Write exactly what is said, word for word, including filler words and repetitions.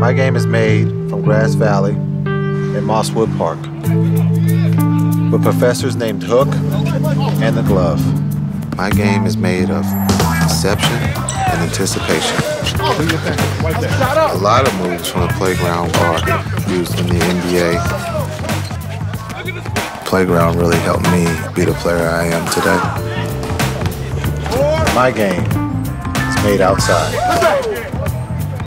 My game is made from Grass Valley and Mosswood Park, with professors named Hook and the Glove. My game is made of deception and anticipation. A lot of moves from the playground are used in the N B A. Playground really helped me be the player I am today. My game is made outside.